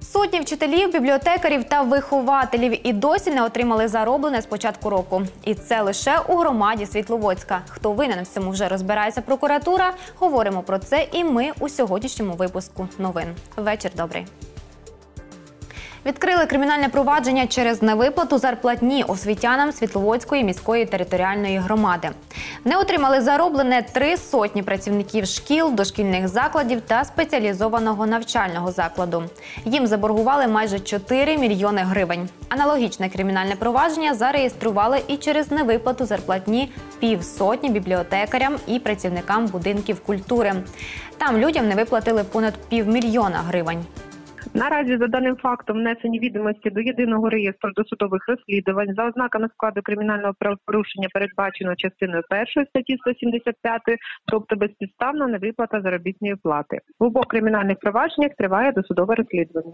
Сотні вчителів, бібліотекарів та вихователів і досі не отримали зароблене з початку року. І це лише у громаді Світловодська. Хто винен в цьому, вже розбирається прокуратура. Говоримо про це і ми у сьогоднішньому випуску новин. Вечір добрий. Відкрили кримінальне провадження через невиплату зарплатні освітянам Світловодської міської територіальної громади. Не отримали зароблене 300 працівників шкіл, дошкільних закладів та спеціалізованого навчального закладу. Їм заборгували майже 4 мільйони гривень. Аналогічне кримінальне провадження зареєстрували і через невиплату зарплатні півсотні бібліотекарям і працівникам будинків культури. Там людям не виплатили понад 500 000 гривень. Наразі за даним фактом внесені відомості до єдиного реєстру досудових розслідувань за ознаками складу кримінального правопорушення, передбаченого частиною 1 статті 175, тобто безпідставна невиплата заробітної плати. В обох кримінальних провадженнях триває досудове розслідування.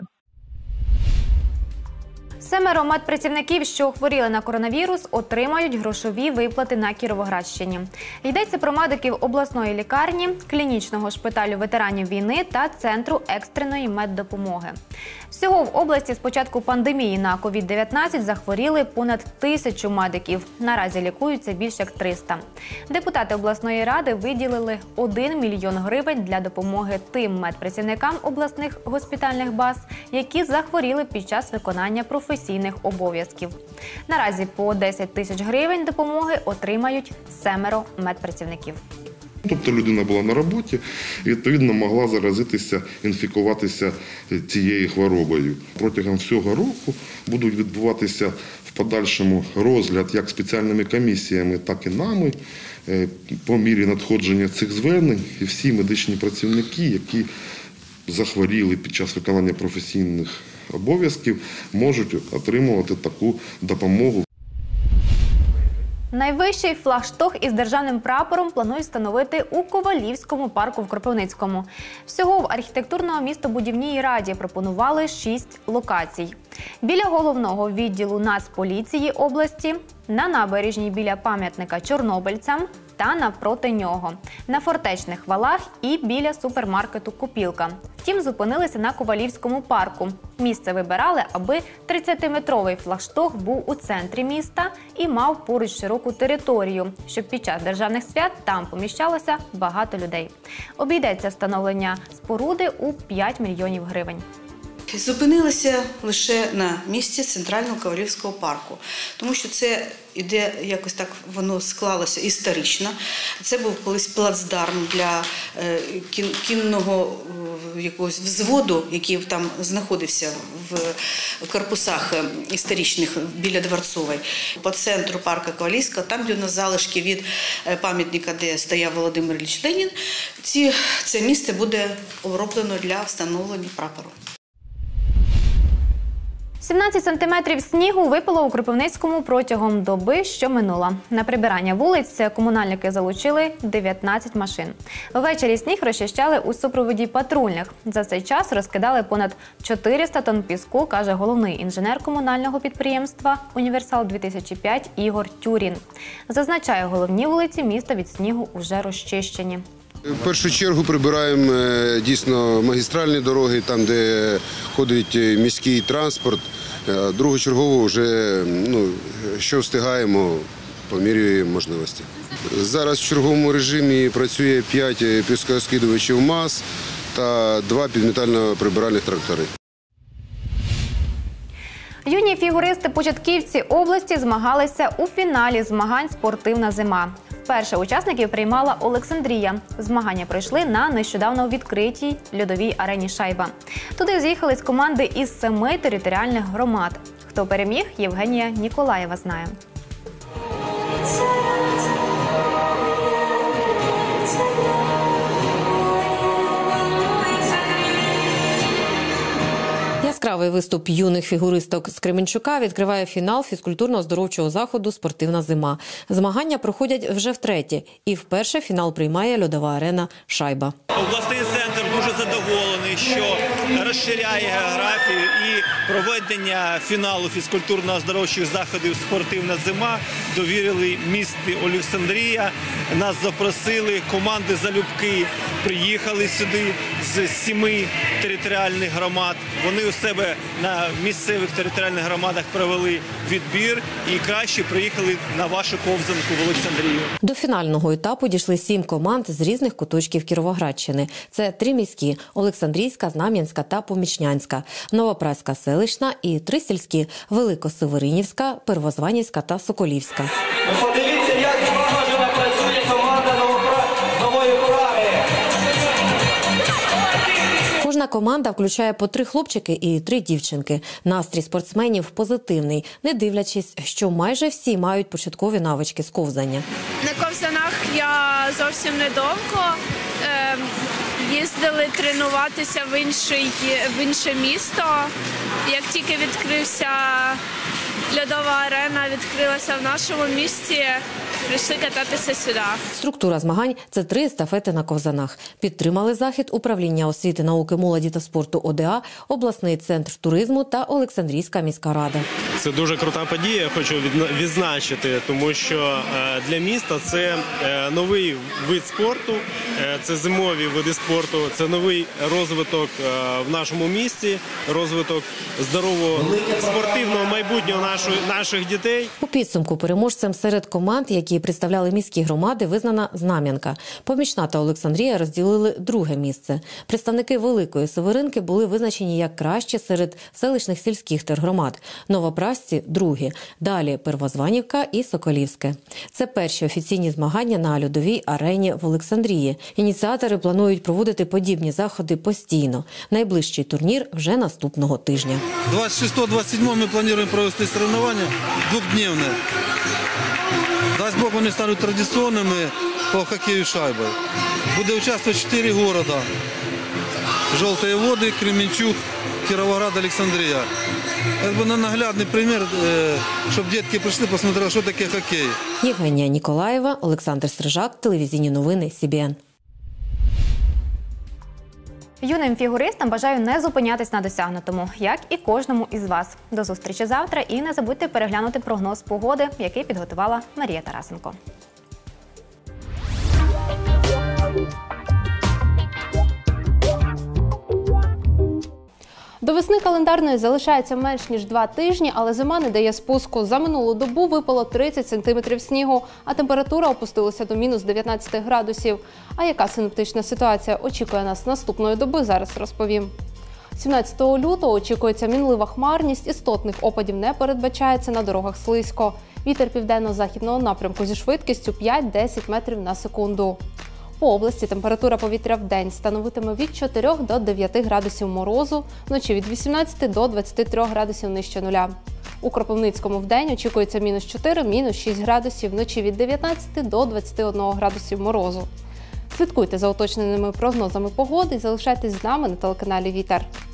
7 медпрацівників, що хворіли на коронавірус, отримають грошові виплати на Кіровоградщині. Йдеться про медиків обласної лікарні, клінічного шпиталю ветеранів війни та Центру екстреної меддопомоги. Всього в області з початку пандемії на COVID-19 захворіли понад 1000 медиків. Наразі лікуються більше як 300. Депутати обласної ради виділили 1 мільйон гривень для допомоги тим медпрацівникам обласних госпітальних баз, які захворіли під час виконання професійних обов'язків. Наразі по 10 тисяч гривень допомоги отримають 7 медпрацівників. Тобто людина була на роботі і, відповідно, могла заразитися, інфікуватися цією хворобою. Протягом всього року будуть відбуватися в подальшому розгляд як спеціальними комісіями, так і нами по мірі надходження цих звернень. І всі медичні працівники, які захворіли під час виконання професійних обов'язків, можуть отримувати таку допомогу. Найвищий флагшток із державним прапором планують встановити у Ковалівському парку в Кропивницькому. Всього в архітектурно-містобудівній раді пропонували 6 локацій. Біля головного відділу Нацполіції області, на набережній біля пам'ятника чорнобильцям та навпроти нього, на фортечних валах і біля супермаркету «Копілка». Втім, зупинилися на Ковалівському парку. Місце вибирали, аби 30-метровий флагшток був у центрі міста і мав поруч широку територію, щоб під час державних свят там поміщалося багато людей. Обійдеться встановлення споруди у 5 мільйонів гривень. Зупинилися лише на місці центрального Ковалівського парку, тому що це іде, якось так воно склалося історично. Це був колись плацдарм для кінного якогось взводу, який там знаходився в корпусах історичних біля Дворцової. По центру парку Ковалівського, там, де у нас залишки від пам'ятника, де стояв Володимир Ілліч Ленін, це місце буде оброблено для встановлення прапору. 17 сантиметрів снігу випало у Кропивницькому протягом доби, що минула. На прибирання вулиць комунальники залучили 19 машин. Ввечері сніг розчищали у супроводі патрульних. За цей час розкидали понад 400 тонн піску, каже головний інженер комунального підприємства «Універсал-2005» Ігор Тюрін. Зазначає, головні вулиці міста від снігу уже розчищені. В першу чергу прибираємо дійсно магістральні дороги, там де ходить міський транспорт. Другочергово вже що встигаємо по мірі можливості. Зараз в черговому режимі працює 5 піскорозкидувачів МАЗ та 2 підметально-прибиральних трактори. Юні фігуристи-початківці області змагалися у фіналі змагань «Спортивна зима». Вперше учасників приймала Олександрія. Змагання пройшли на нещодавно відкритій льодовій арені «Шайба». Туди з'їхались команди із 7 територіальних громад. Хто переміг, Євгенія Ніколаєва знає. Яскравий виступ юних фігуристок з Кременчука відкриває фінал фізкультурно-оздоровчого заходу «Спортивна зима». Змагання проходять вже втретє. І вперше фінал приймає льодова арена «Шайба». Обласний центр дуже задоволений переконаний, що розширяє географію і проведення фіналу фізкультурно-оздоровчих заходів «Спортивна зима» довірили місту Олександрія. Нас запросили, команди залюбки приїхали сюди з 7 територіальних громад. Вони у себе на місцевих територіальних громадах провели відбір і краще приїхали на вашу ковзанку в Олександрію. До фінального етапу дійшли 7 команд з різних куточків Кіровоградщини. Це 3 міські – Олександрійська, Знам'янська та Помічнянська, Новопраська селищна і 3 сільські – Великосеверинівська, Первозванівська та Соколівська. Подивіться, як злагоджено працює команда Нової Праги. Кожна команда включає по 3 хлопчики і 3 дівчинки. Настрій спортсменів позитивний, не дивлячись, що майже всі мають початкові навички з ковзання. На ковзанах я зовсім недовго. Їздили тренуватися в інше місто. Як тільки відкрився льодова арена, відкрилася в нашому місті, прийшли кататися сюди. Структура змагань – це 3 естафети на ковзанах. Підтримали захід Управління освіти, науки, молоді та спорту ОДА, обласний центр туризму та Олександрійська міська рада. Це дуже крута подія, я хочу відзначити, тому що для міста це новий вид спорту, це зимові види спорту, це новий розвиток в нашому місті, розвиток здорового спортивного майбутнього наших дітей. У підсумку переможцем серед команд, які представляли міські громади, визнана Знам'янка. Помічна та Олександрія розділили 2-ге місце. Представники Великої Северинки були визначені як кращі серед селищних сільських тергромад. Новопрасці – 2-гі. Далі Первозванівка і Соколівське. Це перші офіційні змагання на льодовій арені в Олександрії. Ініціатори планують проводити подібні заходи постійно. Найближчий турнір вже наступного тижня. 26-27 ми плануємо провести соревновання 2-дневне. Дасть Бог, вони стануть традиційними по хокею шайбою. Буде участвувати 4 міста. Жовті Води, Кременчуг, Кіровоград, Олександрія. Це наглядний приклад, щоб дітки прийшли, посмотрели, що таке хокей. Євгенія Ніколаєва, Олександр Стрижак, телевізійні новини СІБІН. Юним фігуристам бажаю не зупинятись на досягнутому, як і кожному із вас. До зустрічі завтра і не забудьте переглянути прогноз погоди, який підготувала Марія Тарасенко. До весни календарної залишається менш ніж 2 тижні, але зима не дає спуску. За минулу добу випало 30 сантиметрів снігу, а температура опустилася до мінус 19 градусів. А яка синоптична ситуація очікує нас наступної доби, зараз розповім. 17 лютого очікується мінлива хмарність, істотних опадів не передбачається, на дорогах слизько. Вітер південно-західного напрямку зі швидкістю 5-10 метрів на секунду. По області температура повітря в день становитиме від 4 до 9 градусів морозу, вночі від 18 до 23 градусів нижче нуля. У Кропивницькому в день очікується мінус 4, мінус 6 градусів, вночі від 19 до 21 градусів морозу. Слідкуйте за уточненими прогнозами погоди і залишайтесь з нами на телеканалі «Вітер».